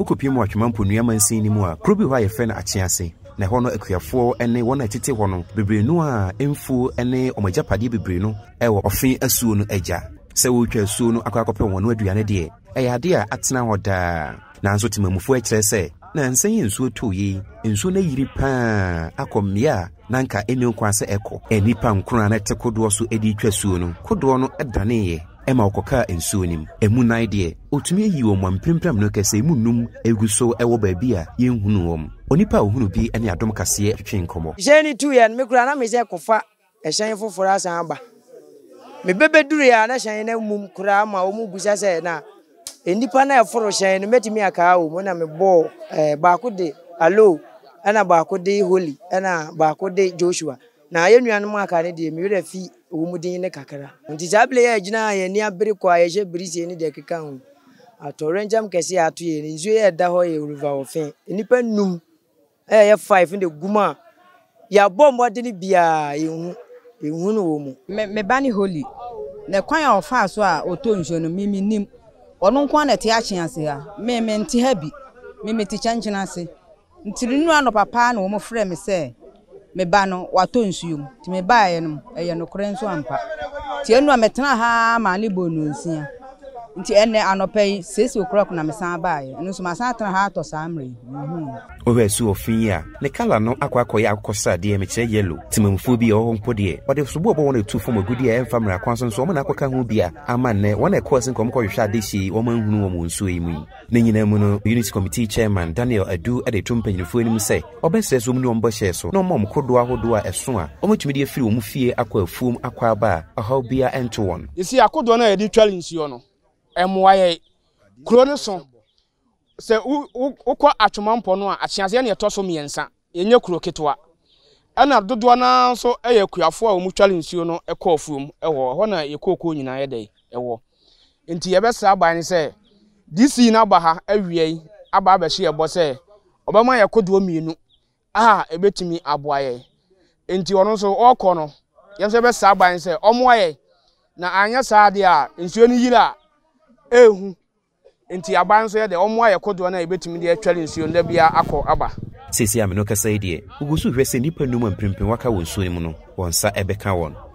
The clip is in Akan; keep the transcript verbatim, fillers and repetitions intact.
ukopie mu atwemampo nuama nsin ni mu a krobi ho ayefe na Achiase na hono akuafo ene wona tete hono bebrenu a emfu ene omajapade bebrenu ewo Offin asuo no agya se wotwa asuo no akwakope wono aduane de eyade a atena hoda na nso timamufu akire se na nsan nsuo toyi nsuo na yiri pa akomia nanka eni nkwa se eko enipa nkron na te kodo so edi twa asuo no kodo no edane ye ema okoka nsuo nim emu nan de otumi yi wo mampempram no kese emu num eguso ewo baabi a yenhunu wom onipa ohunu bi ene adom kase twetwe nkomo jeni two ya me kura na me se kofa ehyan foforo asan aba me bebeduru ya na hyan na mum kura ma omu busa se na enipa na eforo hyan no metimi aka wo mo na me bo eh baako de allo ana baako de holy ana baako de Joshua na yenuanom aka ne de me wera fi omudin ne kakara nti jable ya gina ya ni abere kwa ya je brisi ni de keka hu atorenjam kese ato ye ni nzu ye da ho ye river Offin enipa num eh ya five de guma ya bombo de ni bia yehu yehu no wo mu me me bani holy na kwan ya ofa so a oto nso no mimi nim ono nkwan na te Achiase ha me me nti ha bi me me ti chanchina ase ntiri nu ano papa na wo mo frɛ me se me ba no wato nsuom ti me ba ye no eye no kore nso ampa ti enu ametena ha ma ne bonu nsia nti enne anopai six o'clock na me san ba ye no so ma san tena ha to samre mhm o we su Offin ya ne kala no akwa akoya akosa de me kire yellow timamfo bi o honko de o de so bo bo wona tu fo magudi e famra kwanso so mo na akoka ho bia ama ne wona e kosin kom ko hwehwa de hyi wo manhunu wo mo nsuo yi mu ne nyina mu no unity committee chairman Daniel Adu e de tumpanyinfo ni mu se obese so mu ni ombo hye so no mom kodo ahodo a eso a o matumi de afiri wo mu fie akwa afuom akwa aba a how bia ento won isi akodo na e di twale nsuo no emwaye kuro ne so se ukọ atwemampo no a Achiase na etoso miensa enye kuro ketwa ana dodo na so eye kuafo a omutwale nsuo no ekọ afuom ewo ho na yekoko nyina ye dai ewo enti yebesa agba ni se dc na agba ha awie aba abehye ebo se obama yekodo mienu ah ebetimi aboaye enti ono so okọ no yemse besa agba ni se omoaye na anya saade a nsuo ni yira ehu enti abanso ye de omo ayekodo na ebetimi de atwale nsuo nda bia akọ aba sisi ameno kasa idie ugusu hwese nipa num amprempem waka wonsuo ni mu no wonsa ebeka won